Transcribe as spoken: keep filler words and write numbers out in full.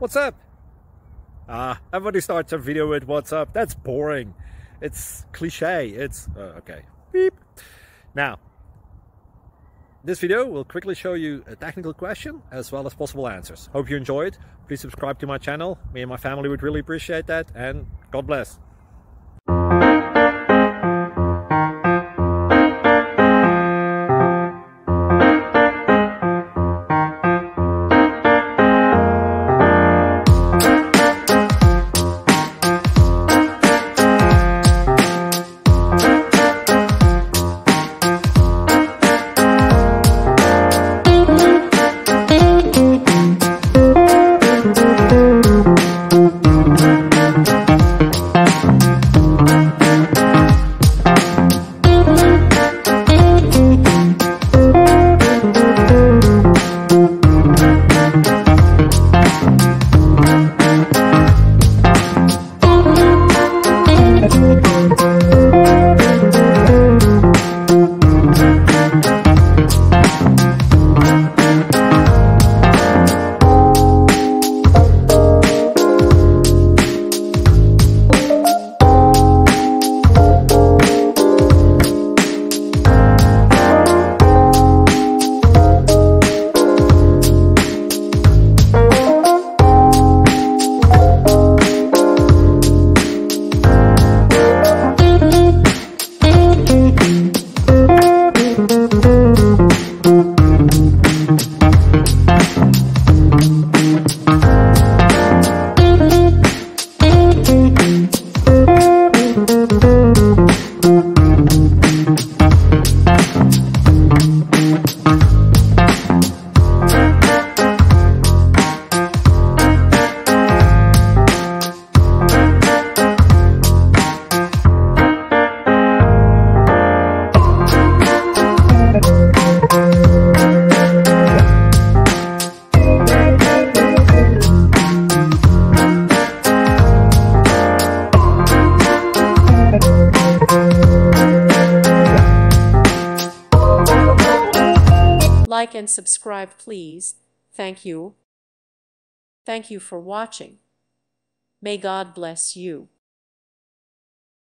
What's up? Ah, everybody starts a video with what's up. That's boring. It's cliche. It's uh, okay. Beep. Now, this video will quickly show you a technical question as well as possible answers. Hope you enjoyed. Please subscribe to my channel. Me and my family would really appreciate that, and God bless. Like and subscribe, please. Thank you. Thank you for watching. May God bless you.